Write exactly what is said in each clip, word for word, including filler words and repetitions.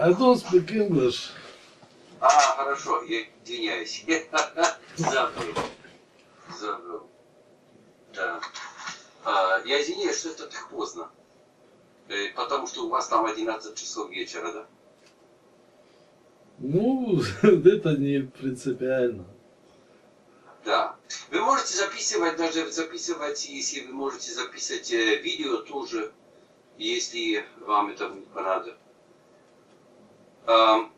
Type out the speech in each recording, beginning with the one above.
I don't speak English. А, хорошо, я извиняюсь. Забыл. Забыл. Да. А, я извиняюсь, что это так поздно. Э, потому что у вас там одиннадцать часов вечера, да? Ну, это не принципиально. Да. Вы можете записывать, даже записывать, если вы можете записать э, видео тоже, если вам это будет понадобно. А,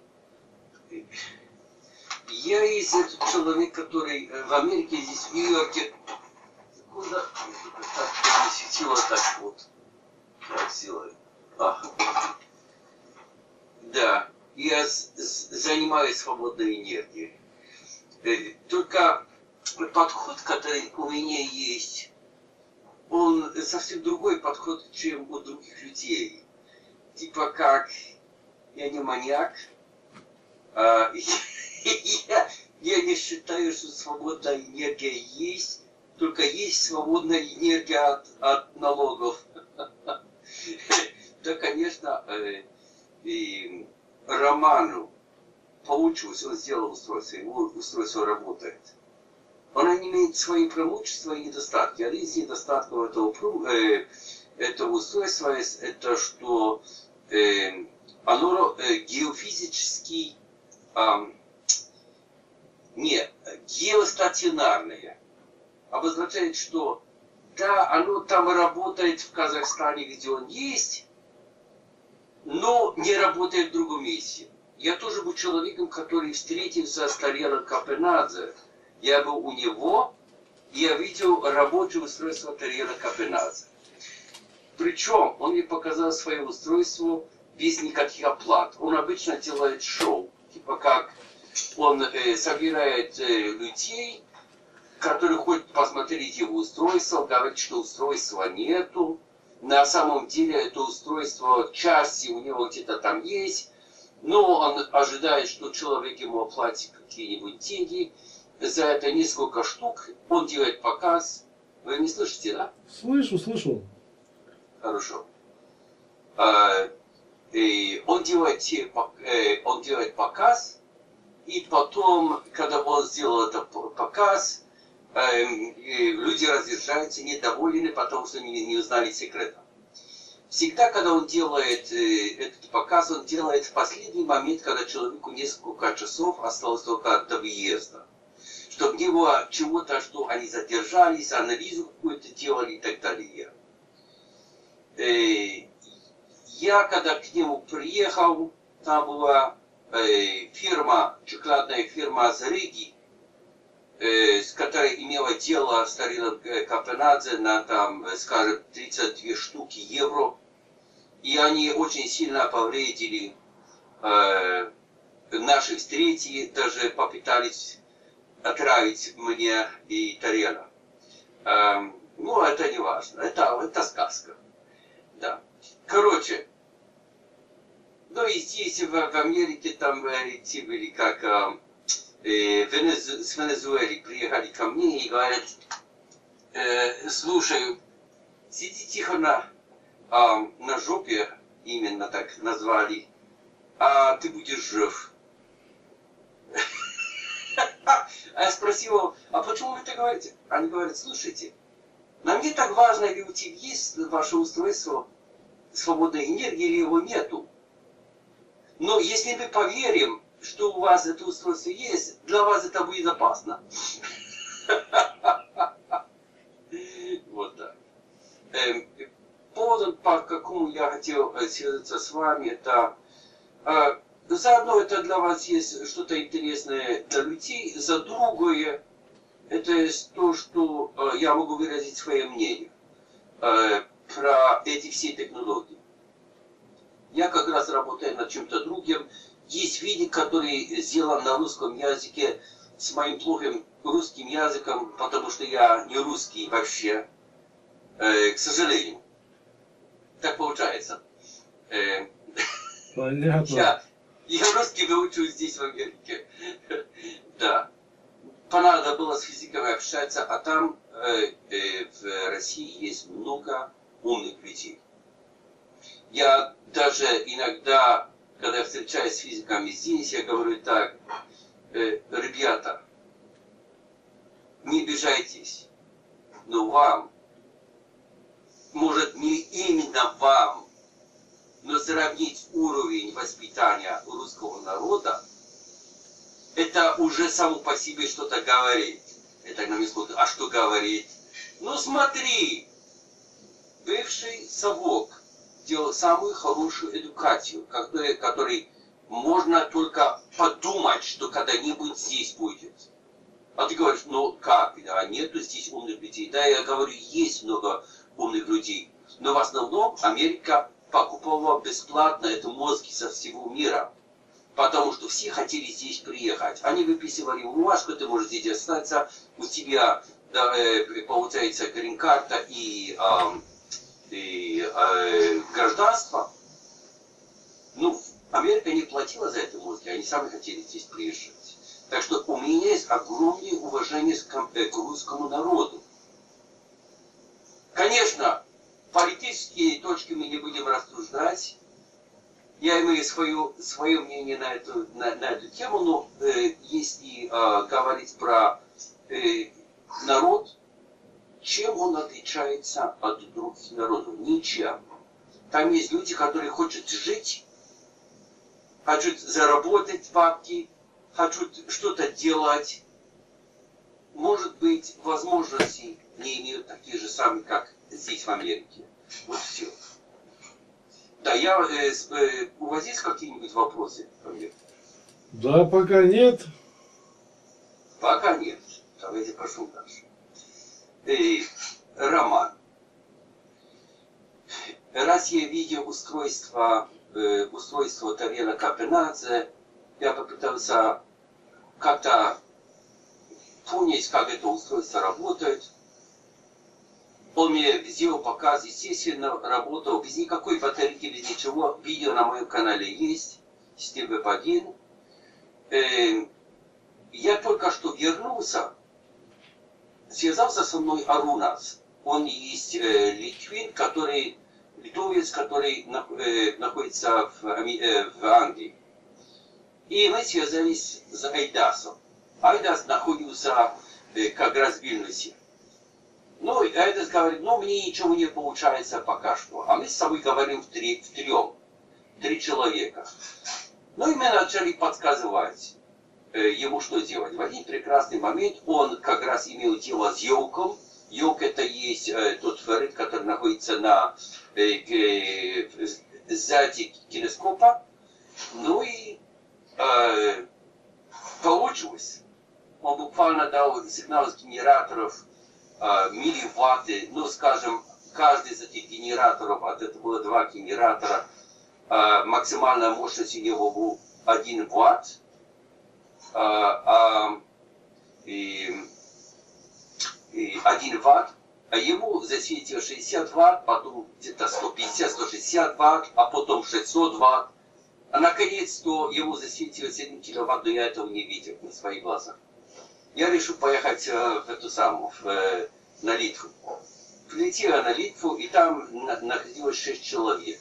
я есть этот человек, который в Америке, здесь в Нью-Йорке. Куда? Так, светило так вот. Так, силой. А. Да. Я занимаюсь свободной энергией. Только подход, который у меня есть, он совсем другой подход, чем у других людей. Типа как я не маньяк, а, я, я не считаю, что свободная энергия есть, только есть свободная энергия от, от налогов. Да, конечно, и Роману получилось, он сделал устройство, его устройство работает. Оно имеет свои преимущества и недостатки. Один из недостатков этого, э, этого устройства это что э, оно э, геофизически э, не геостационарное. Обозначает, что да, оно там работает в Казахстане, где он есть, но не работает в другом месте. Я тоже был человеком, который встретился с Тариелом Капенадзе. Я был у него, и я видел рабочее устройство Тариела Капенадзе. Причем он мне показал свое устройство без никаких оплат. Он обычно делает шоу, типа как он э, собирает э, людей, которые хотят посмотреть его устройство, говорит, что устройства нету. На самом деле это устройство части у него где-то там есть, но он ожидает, что человек ему оплатит какие-нибудь деньги. За это несколько штук. Он делает показ. Вы не слышите, да? Слышу, слышу. Хорошо. А, и он, делает, он делает показ, и потом, когда он сделал этот показ, люди разъезжаются недовольны, потому что не, не узнали секрета. Всегда, когда он делает этот показ, он делает в последний момент, когда человеку несколько часов осталось только до выезда. Чтобы не было чего-то, что они задержались, анализу какую-то делали и так далее. Я, когда к нему приехал, там была фирма, шоколадная фирма Азариги, с которой имела дело с Тариелом Капенадзе на, там, скажем, тридцать две штуки евро. И они очень сильно повредили э, наши встречи, даже попытались отравить мне и Тариела. Э, ну, это не важно, это, это сказка. Да. Короче, ну и здесь, в, в Америке, там эти были как... Э, с Венесуэлы приехали ко мне и говорят, э, слушай, сиди тихо на, э, на жопе, именно так назвали, а ты будешь жив. А я спросил, а почему вы так говорите? Они говорят, слушайте, нам не так важно, ли у тебя есть ваше устройство свободной энергии или его нету. Но если мы поверим, что у вас это устройство есть, для вас это будет опасно. Вот так. Повод, по какому я хотел связаться с вами, это заодно это для вас есть что-то интересное для людей, за другое это то, что я могу выразить свое мнение про эти все технологии. Я как раз работаю над чем-то другим. Есть видео, который сделан на русском языке с моим плохим русским языком, потому что я не русский вообще, э, к сожалению. Так получается. Э, Понятно. Я, я русский выучу здесь, в Америке. Да. Понадо было с физиками общаться, а там э, э, в России есть много умных людей. Я даже иногда когда я встречаюсь с физиками здесь, я говорю так, э, ребята, не обижайтесь, но вам, может не именно вам, но сравнить уровень воспитания русского народа, это уже само по себе что-то говорит. Это на меня смотрят, а что говорить? Ну смотри, бывший совок делал самую хорошую эдукацию, который, который можно только подумать, что когда-нибудь здесь будет. А ты говоришь, ну как, да, нету здесь умных людей. Да, я говорю, есть много умных людей. Но в основном Америка покупала бесплатно это мозги со всего мира. Потому что все хотели здесь приехать. Они выписывали бумажку, ты можешь здесь остаться, у тебя да, э, получается грин-карта и, э, и э, гражданство. Ну, Америка не платила за это мозги, они сами хотели здесь приезжать. Так что у меня есть огромное уважение к, к русскому народу. Конечно, политические точки мы не будем рассуждать. Я имею свое, свое мнение на эту, на, на эту тему, но э, если э, говорить про э, народ, чем он отличается от других народов? Ничем. Там есть люди, которые хотят жить, хотят заработать бабки, хотят что-то делать. Может быть, возможности не имеют такие же самые, как здесь в Америке. Вот все. Да, я, э, э, у вас есть какие-нибудь вопросы ко мне? Да, пока нет. Пока нет. Давайте прошу дальше. Э, Роман. Раз я видел устройство, э, устройство Тавьена Капенадзе, я попытался как-то понять, как это устройство работает. Он мне сделал показ, естественно, работал без никакой батарейки, без ничего. Видео на моем канале есть, Стив один. Э, я только что вернулся, связался со мной Арунас. Он есть э, литвин, который, литовец, который на, э, находится в, э, в Англии. И мы связались с Айдасом. Айдас находился э, как раз в Вильнюсе. Ну, Айдас говорит, ну, мне ничего не получается пока что. А мы с собой говорим в, три, в трем. Три человека. Ну, и мы начали подсказывать э, ему, что делать. В один прекрасный момент он как раз имел дело с Йоком. Йок это есть э, тот феррит, который находится на э, э, сзади кинескопа. Ну и э, получилось. Он буквально дал сигнал с генераторов э, милливатты. Ну, скажем, каждый из этих генераторов, а это было два генератора, э, максимальная мощность у него был один ватт. Э, э, и, и один ватт. А ему засветил шестьдесят ватт, потом где-то сто пятьдесят — сто шестьдесят ватт, а потом шестьсот ватт. А наконец-то ему засветилось один киловатт, но я этого не видел на своих глазах. Я решил поехать э, в эту самую, в, э, на Литву. Прилетела на Литву, и там на, находилось шесть человек.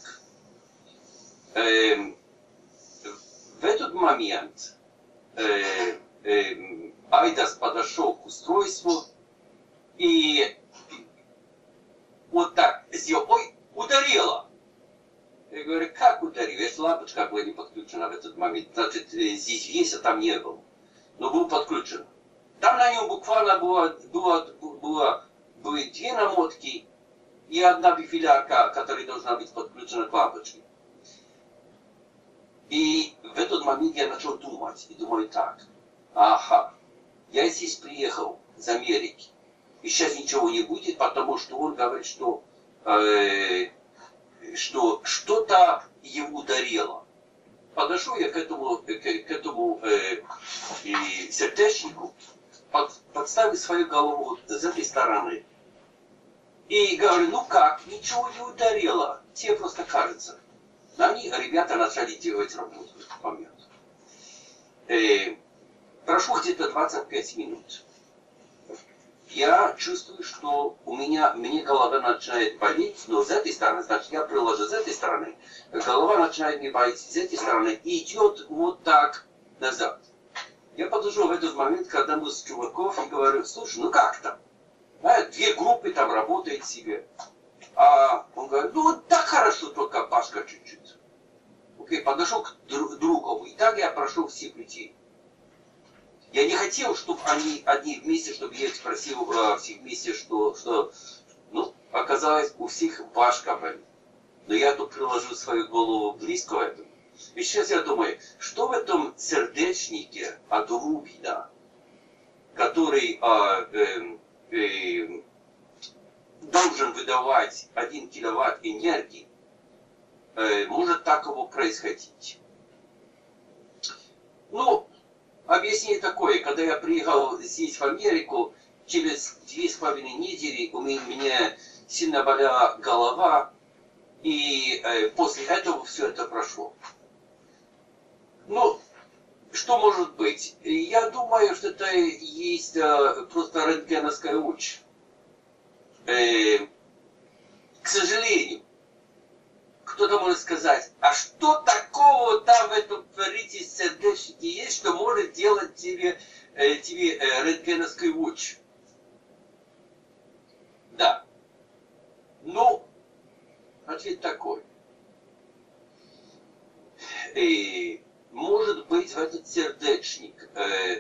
Э, в этот момент э, э, Айдас подошел к устройству и вот так сделал, ой, ударила. Я говорю, как ударил? Если лампочка была не подключена в этот момент, значит, здесь есть, а там не было. Но был подключен. Там на нем буквально было, было, было, были две намотки и одна бифилярка, которая должна быть подключена к лампочке. И в этот момент я начал думать. И думаю так, ага, я здесь приехал из Америки. И сейчас ничего не будет, потому что он говорит, что, э, что что-то его ударило. Подошел я к этому, к, к этому э, и сердечнику, под, подставил свою голову с этой стороны. И говорю, ну как, ничего не ударило, тебе просто кажется. На них ребята начали делать работу в этот момент. Э, прошло где-то двадцать пять минут. я чувствую, что у меня, мне голова начинает болеть, но с этой стороны, значит, я приложу с этой стороны, голова начинает мне болеть с этой стороны, и идет вот так назад. Я подошел в этот момент к одному из чуваков и говорю: слушай, ну как там? А, две группы там работают себе. А он говорит: ну вот так хорошо, только Пашка чуть-чуть. Окей, подошел к друг, другу, и так я прошел всех людей. Я не хотел, чтобы они одни вместе, чтобы я их спросил э, всех вместе, что, что, ну, оказалось, у всех Пашка болит. Но я тут приложил свою голову близко к этому. И сейчас я думаю, что в этом сердечнике от Рубина, который э, э, э, должен выдавать один киловатт энергии, э, может такого происходить? Ну, объяснение такое: когда я приехал здесь в Америку, через две с половиной недели у меня сильно болела голова, и э, после этого все это прошло. Ну, что может быть? Я думаю, что это есть э, просто рентгеновская луч. Э, к сожалению, кто-то может сказать: а что такого там в этом творите сердечнике есть, что может делать тебе, э, тебе э, рентгеновский луч? Да. Ну, ответ такой. И, может быть, в этот сердечник, э,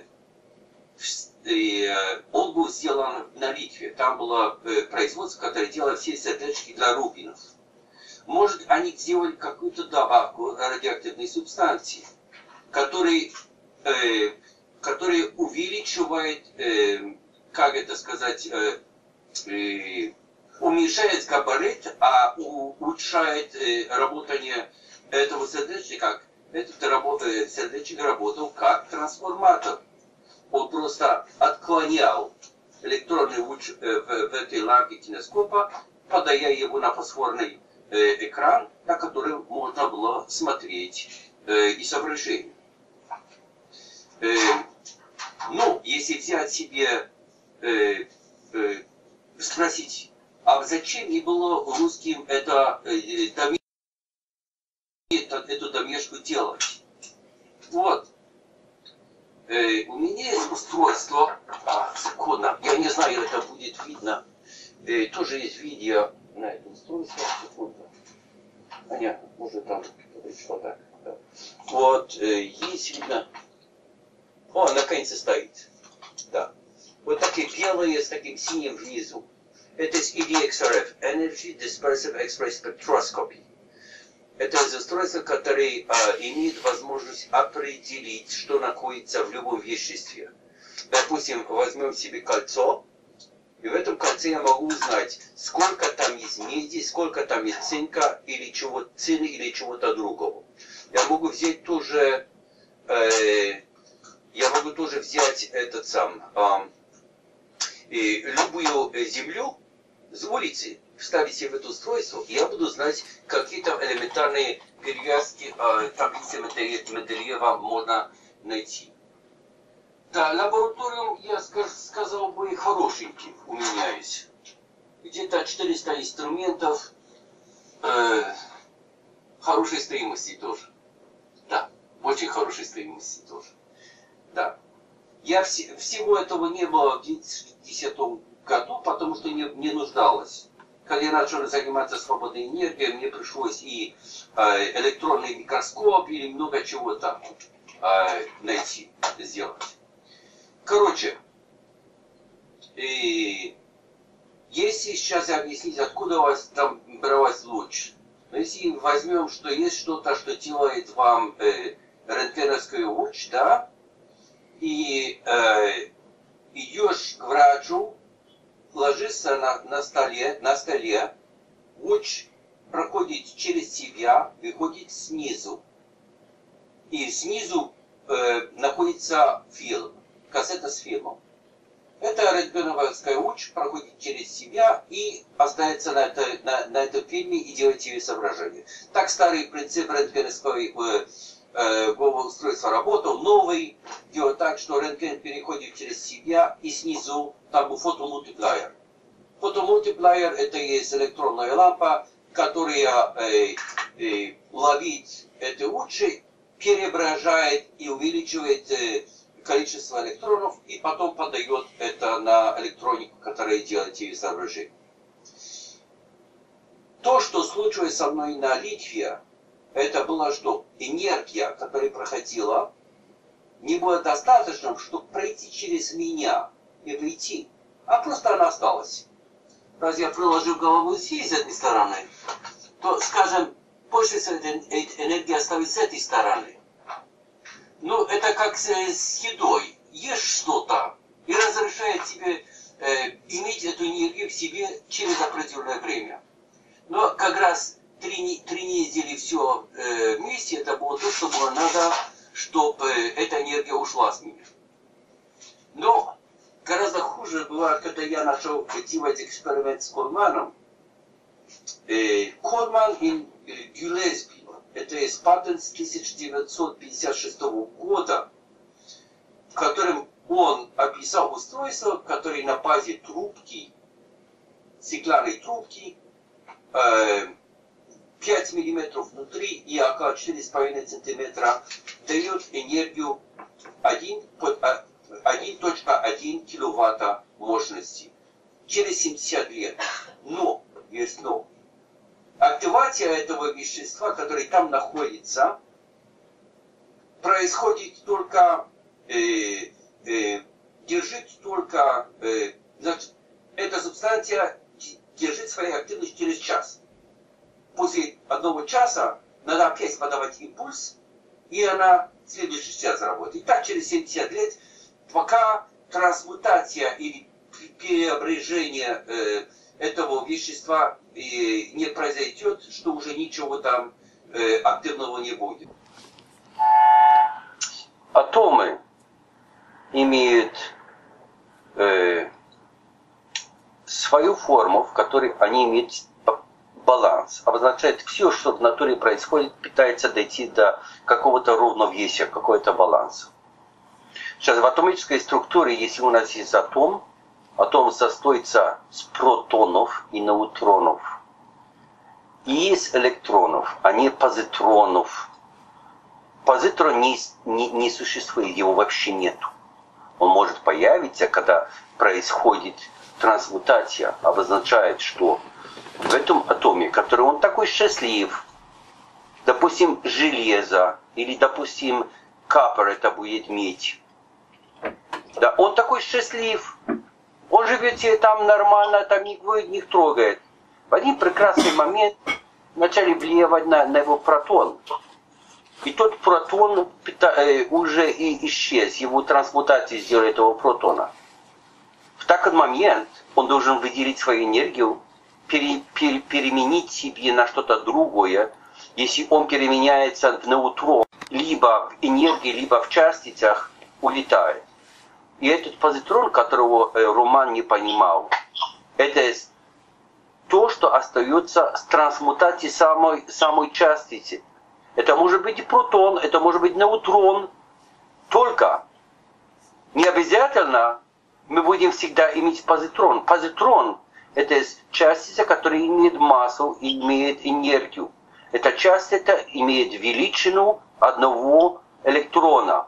э, он был сделан на Литве. Там было э, производство, которое делало все сердечки для рубинов. Может, они сделали какую-то добавку радиоактивной субстанции, который, э, который увеличивает, э, как это сказать, э, э, уменьшает габарит, а улучшает э, работание этого сердечника. Этот э, сердечник работал как трансформатор. Он просто отклонял электронный луч э, в, в этой лампе кинескопа, подая его на фосфорный экран, на который можно было смотреть э, изображение. Э, ну, если взять себе, э, э, спросить, а зачем не было русским это, э, доме, это, эту домешку делать? Вот. Э, у меня есть устройство, а, секунду, я не знаю, это будет видно, э, тоже есть видео на это устройство, секунду. Понятно, может там что так. Да. Вот, э, есть видно. О, наконец-то стоит. Да. Вот такие белые с таким синим внизу. Это из и ди экс ар эф, Energy Dispersive X-ray Spectroscopy. Это устройство, которое э, имеет возможность определить, что находится в любом веществе. Допустим, возьмем себе кольцо. И в этом кольце я могу узнать, сколько там есть меди, сколько там есть цинка, или чего цины, или чего-то другого. Я могу взять тоже, э, я могу тоже взять этот сам, э, и любую землю с улицы, вставить в это устройство, и я буду знать, какие там элементарные перевязки, э, таблицы Менделеева можно найти. Да, лабораториум, я сказал бы, хорошенький у меня есть. Где-то четыреста инструментов, э, хорошей стоимости тоже. Да, очень хорошей стоимости тоже. Да. Я вс всего этого не было в две тысячи десятом году, потому что не, не нуждалась. Когда я начал заниматься свободной энергией, мне пришлось и э, электронный микроскоп, и много чего там э, найти, сделать. Короче, и если сейчас объяснить, откуда у вас там бралась луч, но если возьмем, что есть что-то, что делает вам э, рентгеновский луч, да, и э, идешь к врачу, ложишься на, на столе, на столе, луч проходит через тебя, выходит снизу, и снизу э, находится фильм. Кассета с фильмом. Это рентгеновский луч проходит через себя и остается на, это, на, на этом фильме и делает тебе соображение. Так старый принцип рентгеновской э, э, голову устройства работал, новый, делает так, что рентген переходит через себя, и снизу там был фотомультиплеер. Фотомультиплеер это есть электронная лампа, которая э, э, ловит это лучше, преображает и увеличивает э, количество электронов, и потом подает это на электронику, которая делает эти изображения. То, что случилось со мной на Литве, это было что? Энергия, которая проходила, не было достаточным, чтобы пройти через меня и выйти, а просто она осталась. Раз я приложил голову здесь, с этой стороны, то, скажем, больше энергия оставит с этой стороны. Ну, это как с, с едой. Ешь что-то и разрешает тебе э, иметь эту энергию в себе через определенное время. Но как раз три, три недели все э, вместе, это было то, что было надо, чтобы э, эта энергия ушла с меня. Но гораздо хуже было, когда я начал делать эксперимент с Колманом. Э, Колман и Гюлеспи. Это есть патент с тысяча девятьсот пятьдесят шестого года, в котором он описал устройство, которое на базе трубки, стеклянной трубки, э, пять миллиметров внутри и около четыре с половиной сантиметра дает энергию один целых один киловатта мощности через семьдесят лет. Но, есть но. Активация этого вещества, которое там находится, происходит только, э, э, держит только, э, значит, эта субстанция держит свою активность через час. После одного часа надо опять подавать импульс, и она в следующий час работает. И так через семьдесят лет, пока трансмутация или преображение э, этого вещества э, не произойдет, что уже ничего там э, активного не будет. Атомы имеют э, свою форму, в которой они имеют баланс. Обозначает все, что в натуре происходит, пытается дойти до какого-то равновесия, какого-то баланса. Сейчас в атомической структуре, если у нас есть атом, атом состоится с протонов и неутронов. И есть электронов, а не позитронов. Позитрон не, не, не существует, его вообще нету. Он может появиться, когда происходит трансмутация, обозначает, что в этом атоме, который он такой счастлив, допустим, железо, или, допустим, капор, это будет медь. Да, он такой счастлив, он живет себе там нормально, там никого не трогает. В один прекрасный момент начали влиять на, на его протон. И тот протон уже и исчез, его трансмутация сделала этого протона. В такой момент он должен выделить свою энергию, пере, пере, переменить себе на что-то другое. Если он переменяется в неутрон, либо в энергии, либо в частицах, улетает. И этот позитрон, которого Роман не понимал, это то, что остается с трансмутацией самой, самой частицы. Это может быть и протон, это может быть неутрон. Только не обязательно мы будем всегда иметь позитрон. Позитрон – это частица, которая имеет массу и имеет энергию. Эта частица имеет величину одного электрона.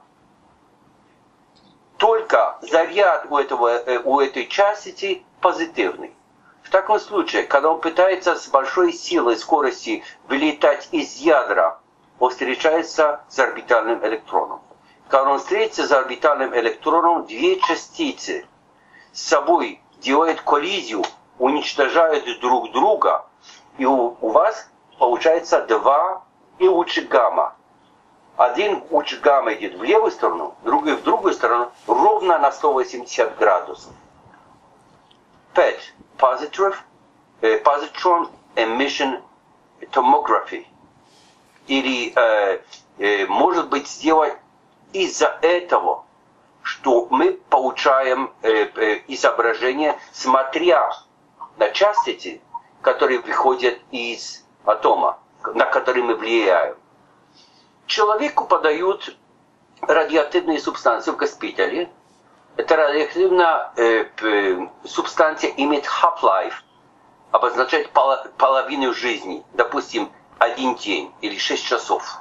Только заряд у, этого, у этой частицы позитивный. В таком случае, когда он пытается с большой силой, скорости вылетать из ядра, он встречается с орбитальным электроном. Когда он встретится с орбитальным электроном, две частицы с собой делают коллизию, уничтожают друг друга, и у, у вас получается два и лучше гамма. Один луч гамма идет в левую сторону, другой в другую сторону, ровно на сто восемьдесят градусов. Пять. Positive, uh, positron emission tomography. Или, э, э, может быть, сделать из-за этого, что мы получаем э, э, изображение, смотря на частицы, которые выходят из атома, на которые мы влияем. человеку подают радиоактивные субстанции в госпитале. Эта радиоактивная э, субстанция имеет half-life, обозначает пол, половину жизни, допустим, один день или шесть часов.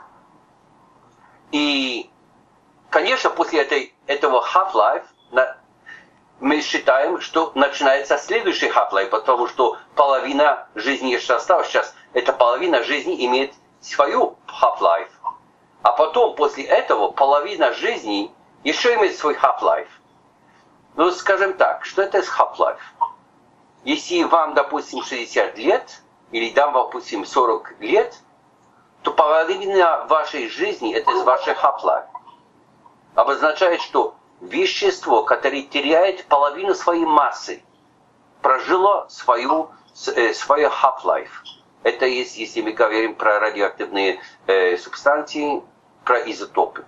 И, конечно, после этой, этого half-life на, мы считаем, что начинается следующий half-life, потому что половина жизни еще осталась. Сейчас эта половина жизни имеет свою half-life. А потом, после этого, половина жизни еще имеет свой half-life. Ну, скажем так, что это half-life? Если вам, допустим, шестьдесят лет, или дам, допустим, сорок лет, то половина вашей жизни – это из вашей half-life. Обозначает, что вещество, которое теряет половину своей массы, прожило свою, э, свою half-life. Это есть, если мы говорим про радиоактивные э, субстанции, про изотопы.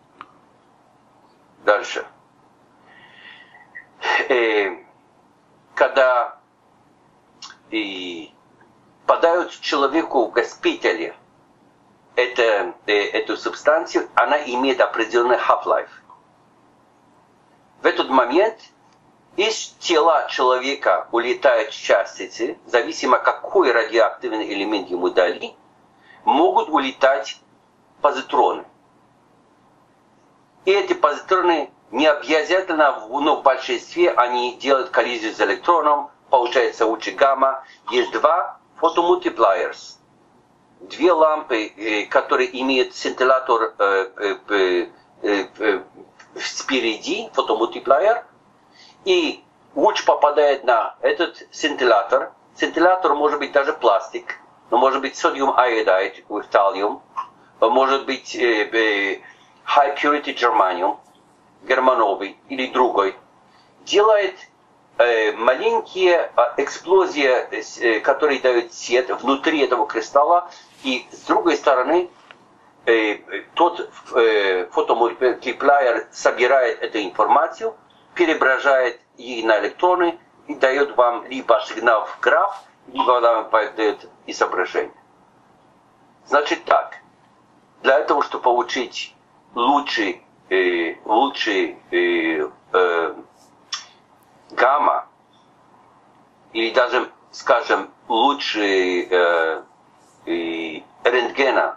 Дальше. Э, когда э, подают человеку в госпитале это, э, эту субстанцию, она имеет определенный half-life. В этот момент из тела человека улетают частицы, зависимо какой радиоактивный элемент ему дали, могут улетать позитроны. И эти позитроны не обязательно, но в большинстве они делают коллизию с электроном, получается лучи гамма. Есть два фотомультиплеерс. Две лампы, которые имеют сцинтиллятор спереди, фотомультиплеер, и луч попадает на этот сцинтиллятор. Сцинтиллятор может быть даже пластик, но может быть sodium iodide, талиум, может быть э, э, high purity germanium, германовый или другой. Делает э, маленькие э, эксплозии, э, которые дают свет внутри этого кристалла, и с другой стороны э, тот э, фотомультиплеер собирает эту информацию, преображает ее на электроны и дает вам либо сигнал в граф, либо вам дает изображение. Значит так, для этого, чтобы получить лучший, э, лучший э, э, гамма, или даже, скажем, лучший э, э, рентгена,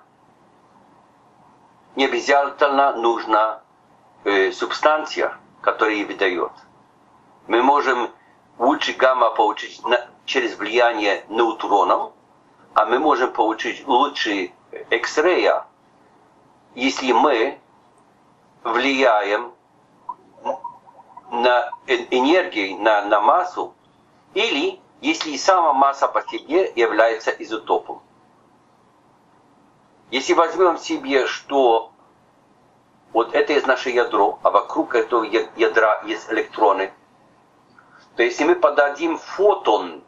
не обязательно нужна э, субстанция, которая выдает. Мы можем лучший гамма получить на, через влияние неутронов, а мы можем получить лучший X-ray, если мы влияем на энергию, на, на массу, или если сама масса по себе является изотопом. Если возьмем себе, что вот это есть наше ядро, а вокруг этого ядра есть электроны, то если мы подадим фотон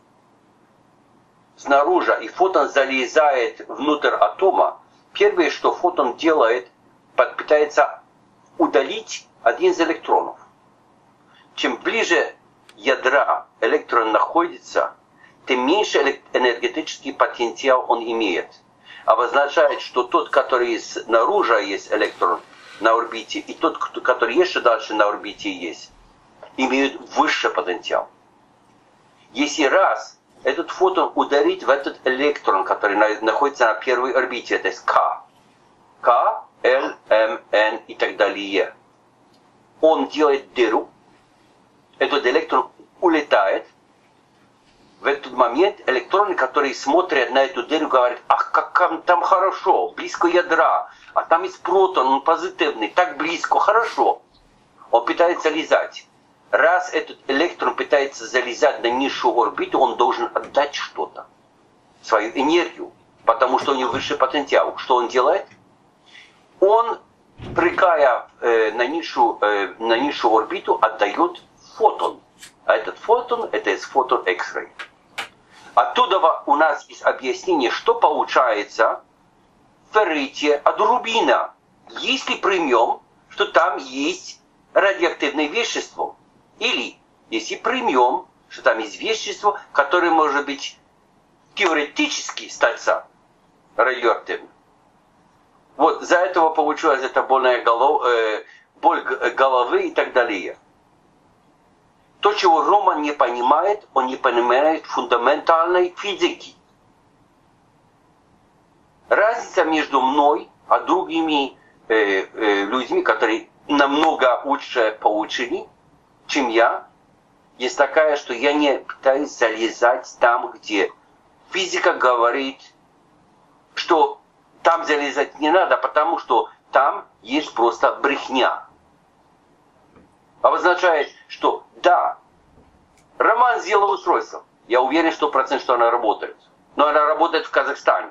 снаружи, и фотон залезает внутрь атома, первое, что фотон делает, пытается удалить один из электронов. Чем ближе ядра электрон находится, тем меньше энергетический потенциал он имеет. Обозначает, что тот, который снаружи есть электрон на орбите, и тот, который еще дальше на орбите есть, имеют высший потенциал. Если раз этот фотон ударит в этот электрон, который находится на первой орбите, это есть К, К, Л, М, Н и так далее, он делает дыру, этот электрон улетает. В этот момент электроны, которые смотрят на эту дыру, говорят: ах, как там хорошо, близко ядра, а там есть протон, он позитивный, так близко, хорошо. Он пытается лизать. Раз этот электрон пытается залезать на низшую орбиту, он должен отдать что-то, свою энергию, потому что у него высший потенциал. Что он делает? Он, прыгая э, на, низшую, э, на низшую орбиту, отдает фотон. А этот фотон, это есть фотон X-ray. Оттуда у нас есть объяснение, что получается в феррите от рубина, если примем, что там есть радиоактивное вещество. Или если примем, что там есть вещество, которое может быть теоретически стать радиоактивным. Вот за этого получилась эта больная голов, э, боль головы и так далее. То, чего Роман не понимает, он не понимает фундаментальной физики. Разница между мной и другими э, э, людьми, которые намного лучше получили, чем я, есть такая, что я не пытаюсь залезать там, где физика говорит, что там залезать не надо, потому что там есть просто брехня. Обозначает, что да, Роман сделал устройство. Я уверен сто процентов, что она работает. Но она работает в Казахстане.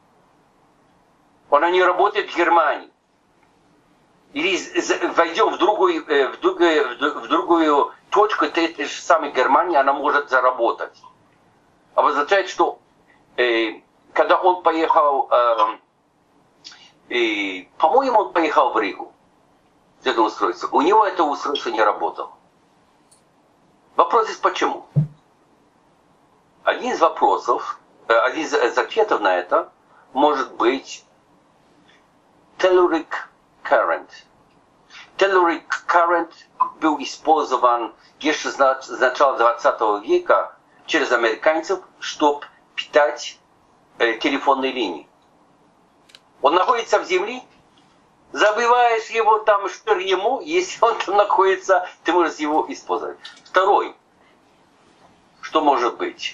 Она не работает в Германии. Или войдем в другую, в другую, в другую точку этой же самой Германии, она может заработать. Обозначает, что э, когда он поехал, э, э, по-моему, он поехал в Ригу с этим устройством, у него это устройство не работало. Вопрос есть почему? Один из вопросов, э, один из ответов на это может быть telluric current. Telluric current был использован еще с начала двадцатого века через американцев, чтобы питать э, телефонные линии. Он находится в земле, забиваешь его там ему, если он там находится, ты можешь его использовать. Второй, что может быть?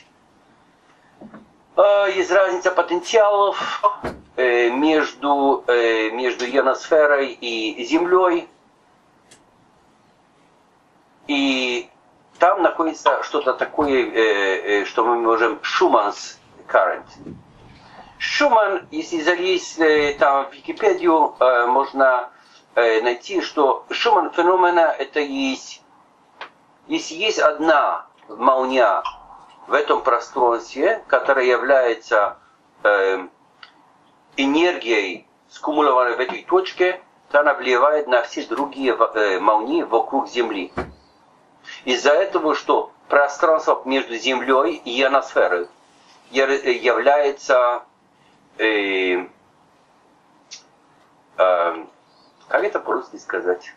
Э, есть разница потенциалов э, между, э, между ионосферой и Землей. И там находится что-то такое, э, э, что мы можем Schumann's current. Шуман, если залезть э, там в Википедию, э, можно э, найти, что Шуман феномена это есть, если есть одна молния в этом пространстве, которая является э, энергией, скумулированной в этой точке, то она влияет на все другие э, молнии вокруг Земли. Из-за этого, что пространство между Землей и ионосферой является, э, э, как это по-русски сказать,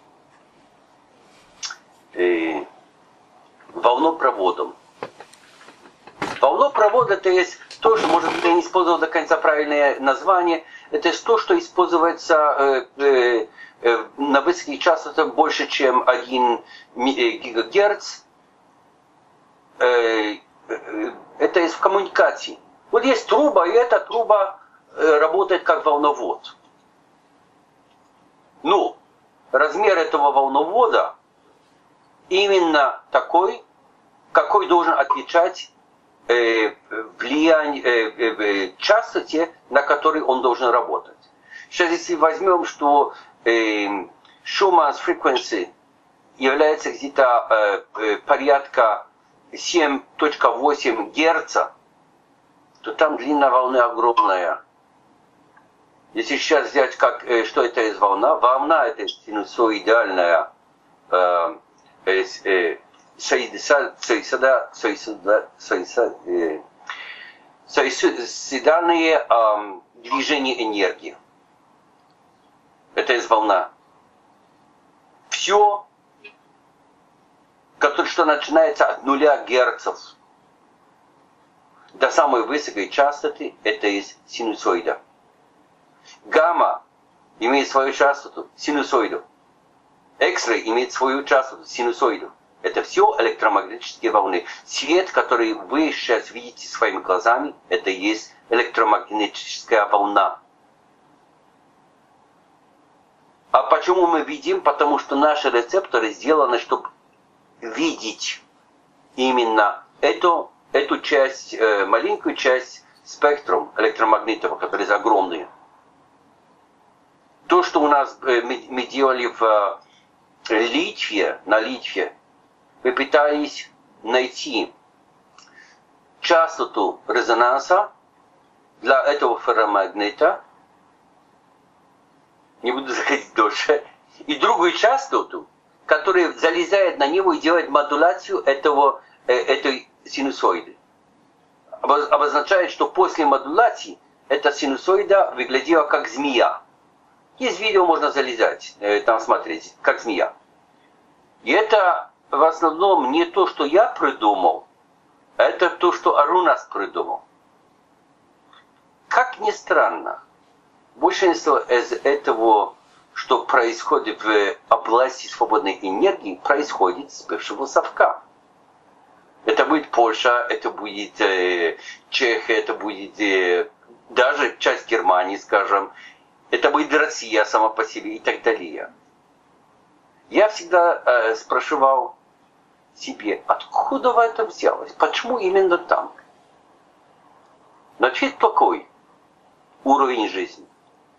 э, волнопроводом. Волнопровод это есть то, что, может быть, я не использовал до конца правильное название, это то, что используется э, э, на высоких частотах больше, чем один гигагерц. Это есть в коммуникации. Вот есть труба, и эта труба работает как волновод. Но размер этого волновода именно такой, какой должен отвечать влияние частоте, на которой он должен работать. Сейчас, если возьмем, что э, Schumann's frequency является где-то э, э, порядка семь целых восемь герца, то там длина волны огромная. Если сейчас взять, как, э, что это из волна, волна это синусоидальная э, э, э, соисоидальные э, движения энергии. Это есть волна. Все, что начинается от нуля герцов до самой высокой частоты, это есть синусоида. Гамма имеет свою частоту, синусоиду. X-ray имеет свою частоту, синусоиду. Это все электромагнитические волны. Свет, который вы сейчас видите своими глазами, это есть электромагнитическая волна. А почему мы видим? Потому что наши рецепторы сделаны, чтобы видеть именно эту, эту часть, э, маленькую часть спектрум электромагнитов, которые огромные. То, что у нас э, мы, мы делали в э, Литве, на Литве, мы пытались найти частоту резонанса для этого ферромагнита, не буду заходить дольше, и другую частоту, которая залезает на него и делает модуляцию этого, э, этой синусоиды. Обозначает, что после модуляции эта синусоида выглядела как змея. Есть видео, можно залезать, там смотреть, как змея. И это в основном не то, что я придумал, а это то, что Арунас придумал. Как ни странно, большинство из этого, что происходит в области свободной энергии, происходит с бывшего совка. Это будет Польша, это будет э, Чехия, это будет э, даже часть Германии, скажем. Это будет Россия сама по себе и так далее. Я всегда э, спрашивал себе, откуда это взялось? Почему именно там? Но ответ такой. Уровень жизни.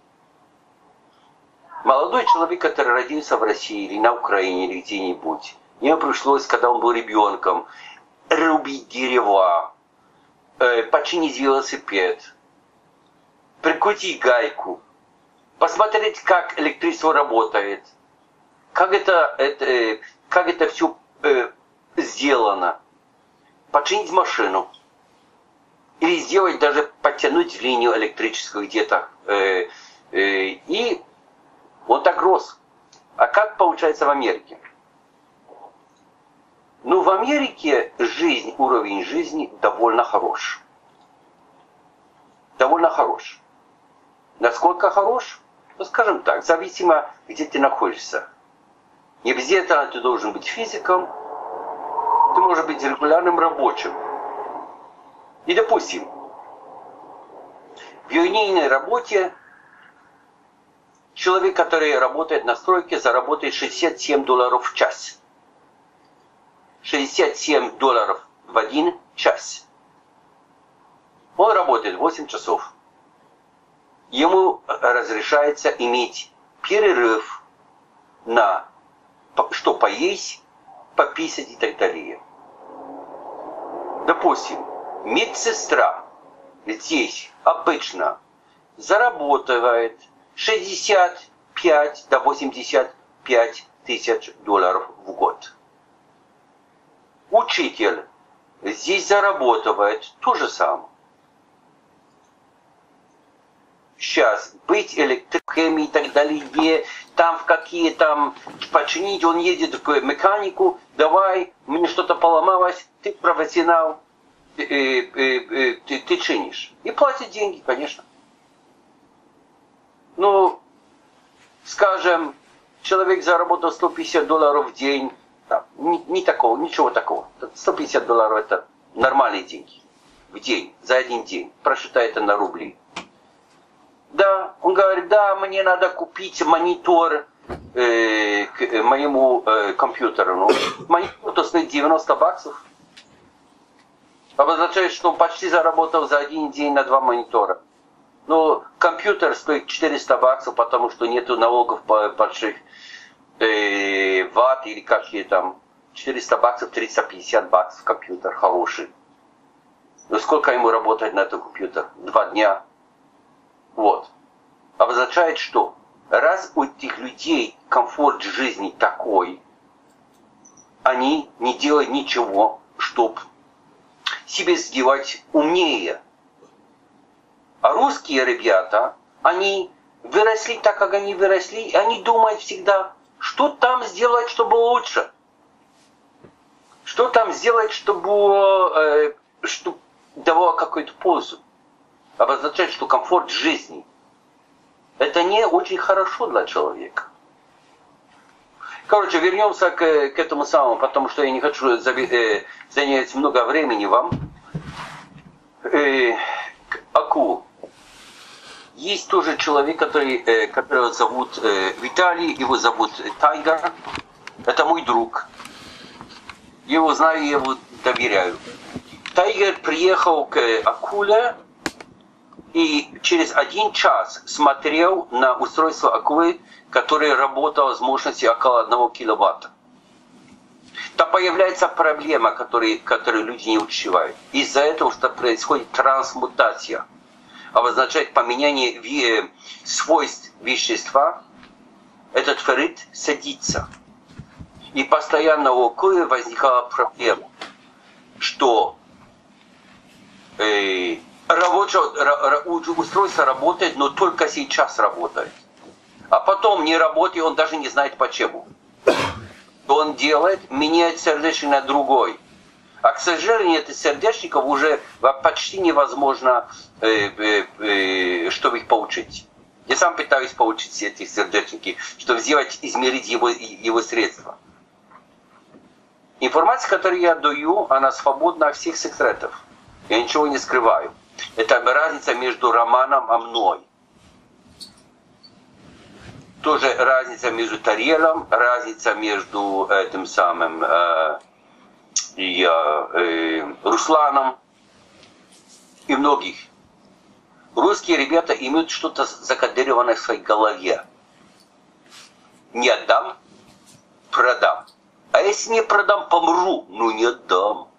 Молодой человек, который родился в России или на Украине или где-нибудь, ему пришлось, когда он был ребенком, рубить дерева, э, починить велосипед, прикрутить гайку, посмотреть, как электричество работает, как это, это, э, как это все э, сделано, починить машину. Или сделать, даже подтянуть линию электрическую где-то. Э, э, и он так рос. А как получается в Америке? Ну, в Америке жизнь, уровень жизни довольно хорош. Довольно хорош. Насколько хорош? Ну, скажем так, зависимо, где ты находишься. Не обязательно ты должен быть физиком, ты можешь быть регулярным рабочим. И, допустим, в линейной работе человек, который работает на стройке, заработает шестьдесят семь долларов в час. шестьдесят семь долларов в один час. Он работает восемь часов. Ему разрешается иметь перерыв на что поесть, пописать и так далее. Допустим, медсестра здесь обычно заработает шестьдесят пять до восьмидесяти пяти тысяч долларов в год. Учитель здесь зарабатывает то же самое. Сейчас быть электриком и так далее, там в какие там починить, он едет к механику, давай, мне что-то поломалось, ты профессионал, ты, ты, ты, ты чинишь. И платят деньги, конечно. Ну, скажем, человек заработал сто пятьдесят долларов в день, да, не, не такого, ничего такого. сто пятьдесят долларов это нормальные деньги в день, за один день. Просчитай это на рубли. Да, он говорит, да, мне надо купить монитор э, к моему э, компьютеру. Ну, монитор стоит девяносто баксов. Обозначает, что он почти заработал за один день на два монитора. Но компьютер стоит четыреста баксов, потому что нету налогов больших, э, ватт или какие там. четыреста баксов, триста пятьдесят баксов компьютер хороший. Но сколько ему работать на этот компьютер? Два дня. Вот. Обозначает, что раз у этих людей комфорт жизни такой, они не делают ничего, чтобы себе сделать умнее. А русские ребята, они выросли так, как они выросли, и они думают всегда, что там сделать, чтобы лучше. Что там сделать, чтобы, э, чтобы давало какую-то пользу. Обозначает, что комфорт жизни – это не очень хорошо для человека. Короче, вернемся к, к этому самому, потому что я не хочу э, занять много времени вам. Э, к Аку. Есть тоже человек, который, э, которого зовут э, Виталий, его зовут Тайгер. Это мой друг. Я его знаю, я его доверяю. Тайгер приехал к Акуле и через один час смотрел на устройство акулы, которое работало с мощностью около одного киловатта. Там появляется проблема, которую, которую люди не учивают. Из-за этого, что происходит трансмутация, обозначает поменяние свойств вещества, этот феррит садится. И постоянно у акулы возникала проблема, что э, рабочее устройство работает, но только сейчас работает. а потом не работает, он даже не знает почему. Что он делает? Меняет сердечник на другой. А, к сожалению, этих сердечников уже почти невозможно, э, э, э, чтобы их получить. Я сам пытаюсь получить эти сердечники, чтобы сделать, измерить его, его средства. Информация, которую я даю, она свободна от всех секретов. Я ничего не скрываю. Это разница между Романом и мной. Тоже разница между Тариэлем, разница между этим самым э, и, э, Русланом и многих. Русские ребята имеют что-то закодированное в своей голове. Не отдам, продам. А если не продам, помру. Ну не отдам.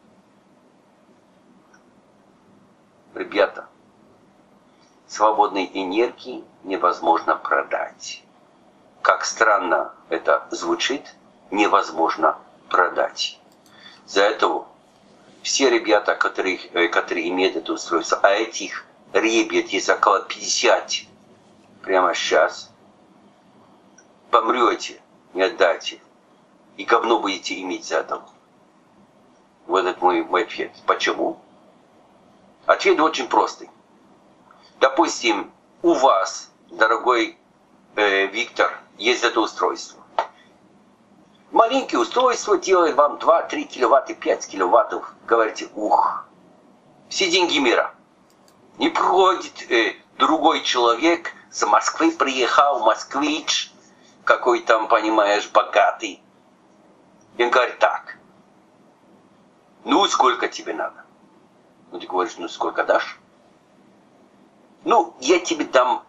Ребята, свободной энергии невозможно продать. Как странно это звучит, невозможно продать. За этого все ребята, которые, которые имеют это устройство, а этих ребят есть около пятидесяти прямо сейчас, помрете, не отдайте, и говно будете иметь за это. Вот это мой, мой ответ. Почему? Ответ очень простый. Допустим, у вас, дорогой э, Виктор, есть это устройство. Маленькое устройство делает вам два-три киловатта, пять киловаттов. Говорите, ух, все деньги мира. Не проходит э, другой человек, с Москвы приехал, москвич, какой там, понимаешь, богатый. И он говорит так, ну сколько тебе надо? Ну ты говоришь, ну сколько дашь? Ну, я тебе дам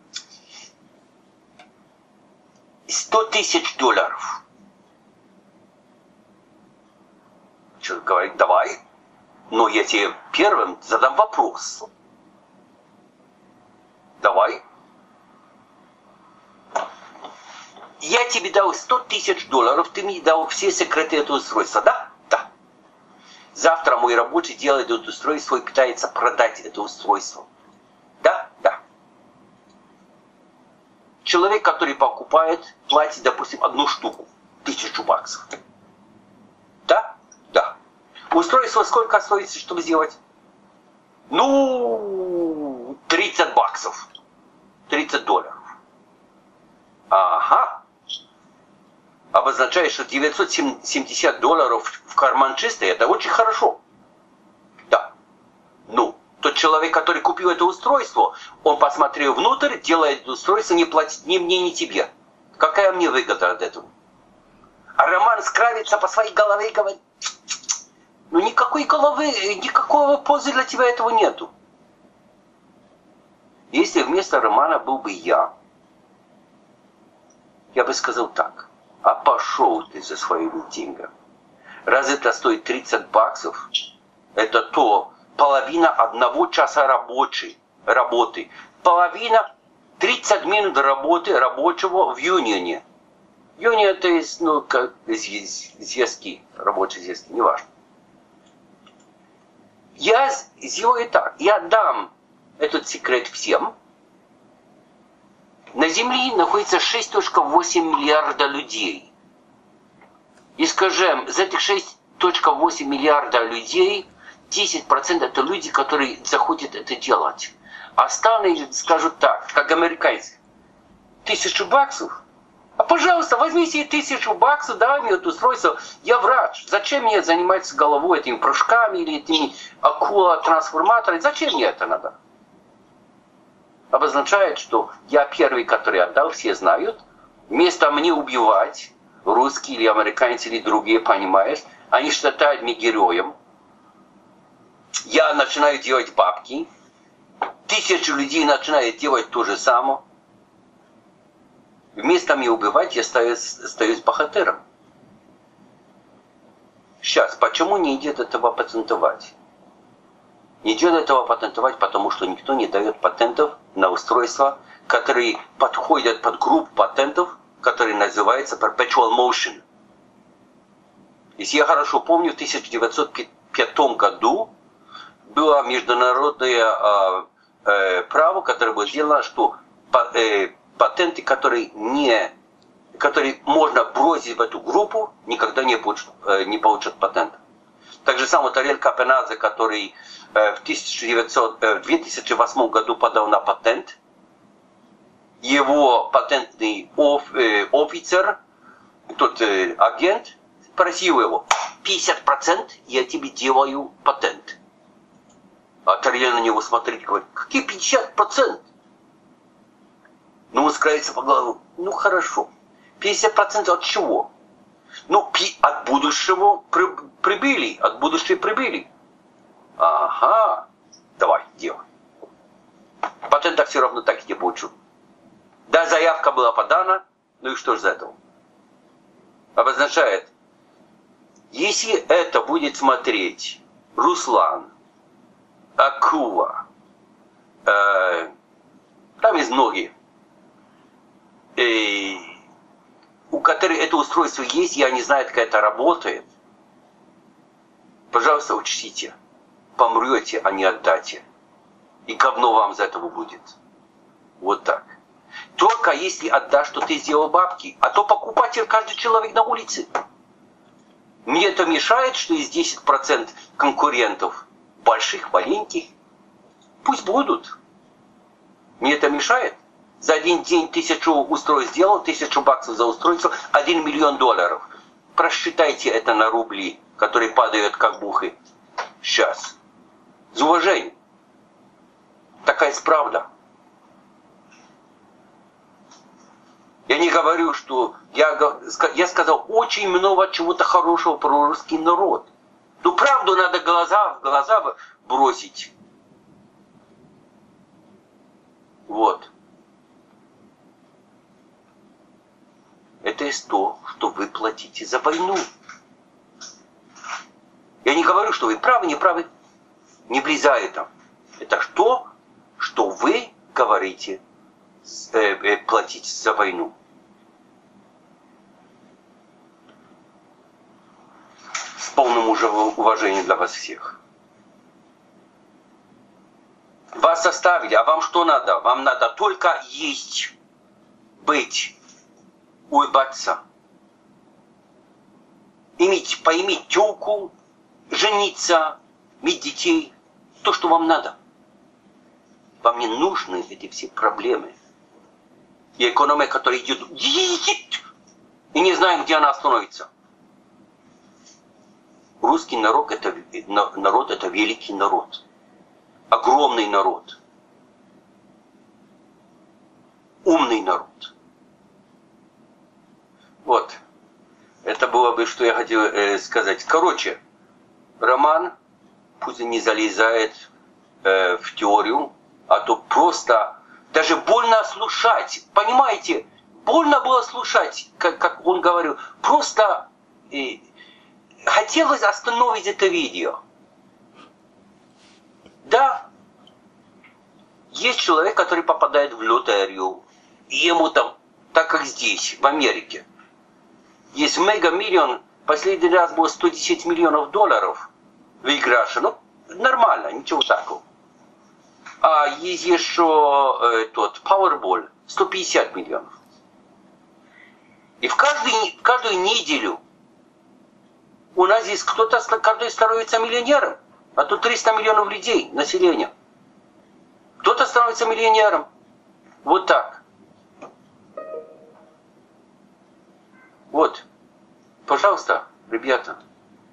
сто тысяч долларов. Человек говорит, давай, но я тебе первым задам вопрос. Давай. Я тебе дал сто тысяч долларов, ты мне дал все секреты этого устройства, да? Да. Завтра мой рабочий делает это устройство и пытается продать это устройство. Да? Да. Человек, который покупает, платит, допустим, одну штуку, тысячу баксов. Да? Да. Устройство сколько стоит, чтобы сделать? Ну, тридцать баксов. тридцать долларов. Ага. Обозначает, что девятьсот семьдесят долларов в карман чистый, это очень хорошо. Да. Ну, тот человек, который купил это устройство, он посмотрел внутрь, делает это устройство, не платит ни мне, ни тебе. Какая мне выгода от этого? А Роман скравится по своей голове и говорит, ну никакой головы, никакого пользы для тебя этого нету. Если вместо Романа был бы я, я бы сказал так, а пошел ты за своими деньгами. Раз это стоит тридцать баксов, это то половина одного часа рабочей, работы. Половина тридцать минут работы рабочего в юнионе. Юнион это есть, ну, как звездки, рабочие звездки, неважно. Я сделаю так, я дам этот секрет всем. На Земле находится шесть целых восемь миллиарда людей. И скажем, из этих шесть целых восемь миллиарда людей, десять процентов это люди, которые захотят это делать. А остальные скажут так, как американцы. Тысячу баксов? А пожалуйста, возьми себе тысячу баксов, дай мне это устройство. Я врач. Зачем мне заниматься головой этими прыжками или этими акула-трансформаторами? Зачем мне это надо? Обозначает, что я первый, который отдал, все знают. Вместо мне убивать, русские или американцы или другие, понимаешь, они считают меня героем. Я начинаю делать бабки. Тысячи людей начинают делать то же самое. Вместо меня убивать, я остаюсь, остаюсь богатырем. Сейчас, почему не идет этого патентовать? Не идет этого патентовать, потому что никто не дает патентов на устройства, которые подходят под группу патентов, которые называются Perpetual Motion. Если я хорошо помню, в тысяча девятьсот пятом году было международное э, э, право, которое было сделано, что э, патенты, которые, не, которые можно бросить в эту группу, никогда не получат, не получат патент. Так же самое Тарель Капенадзе, который в, тысяча девятьсот, в две тысячи восьмом году подал на патент. Его патентный оф, э, офицер, тот э, агент, спросил его: пятьдесят процентов я тебе делаю патент. А Тарель на него смотрит и говорит: какие пятьдесят процентов? Ну, он скроется по голову: ну хорошо, пятьдесят процентов от чего? Ну, от будущего прибыли, от будущей прибыли. Ага, давай, делай. Патента все равно так и не получу. Да, заявка была подана, ну и что же из этого? Обозначает, если это будет смотреть Руслан, Акула, э, там есть многие, э, у которых это устройство есть, я не знаю, как это работает, пожалуйста, учтите, помрете, а не отдайте. И говно вам за этого будет. Вот так. Только если отдашь, что ты сделал бабки, а то покупатель каждый человек на улице. Мне это мешает, что есть десять процентов конкурентов, больших, маленьких. Пусть будут. Мне это мешает. За один день тысячу устройств сделал, тысячу баксов за устройство, один миллион долларов. Просчитайте это на рубли, которые падают как мухи. Сейчас. С уважением. Такая правда. Я не говорю, что... Я, я сказал очень много чего-то хорошего про русский народ. Ну, правду надо глаза в глаза бросить. Вот. Это есть то, что вы платите за войну. Я не говорю, что вы правы, не правы. Не влезай там. Это то, что вы говорите, э, э, платить за войну. С полным уже уважением для вас всех. Вас оставили, а вам что надо? Вам надо только есть, быть, улыбаться, иметь, поиметь тёлку, жениться, иметь детей. То, что вам надо. Вам не нужны эти все проблемы. И экономия, которая идет, и не знаем, где она остановится. Русский народ это, народ это великий народ. Огромный народ. Умный народ. Вот. Это было бы, что я хотел э, сказать. Короче, роман, пусть и не залезает э, в теорию, а то просто даже больно слушать. Понимаете? Больно было слушать, как, как он говорил. Просто э, хотелось остановить это видео. Да, есть человек, который попадает в лотерею, и ему там, так как здесь, в Америке, есть мега-миллион, последний раз было сто десять миллионов долларов выиграша, ну, нормально, ничего такого. А есть еще э, тот Powerball, сто пятьдесят миллионов. И в, каждый, в каждую неделю у нас здесь кто-то, каждый становится миллионером. А тут триста миллионов людей, населения. Кто-то становится миллионером. Вот так. Вот. Пожалуйста, ребята,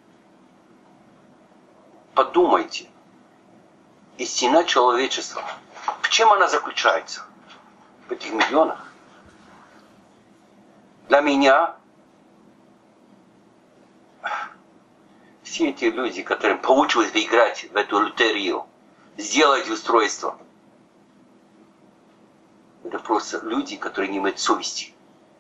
подумайте. Истина человечества. В чем она заключается? В этих миллионах. Для меня все эти люди, которым получилось выиграть в эту лотерею, сделать устройство, это просто люди, которые не имеют совести.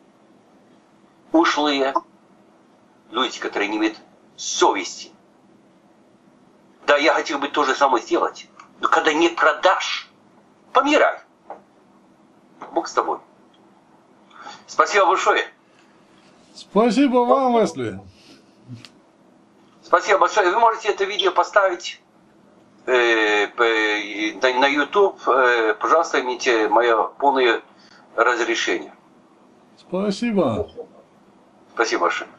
Ушлые люди, которые не имеют совести. Да, я хотел бы то же самое сделать. Но когда не продашь, помирай. Бог с тобой. Спасибо большое. Спасибо вам, Лесли. Спасибо большое. Вы можете это видео поставить э, на YouTube. Э, пожалуйста, имейте мое полное разрешения. Спасибо. Спасибо большое.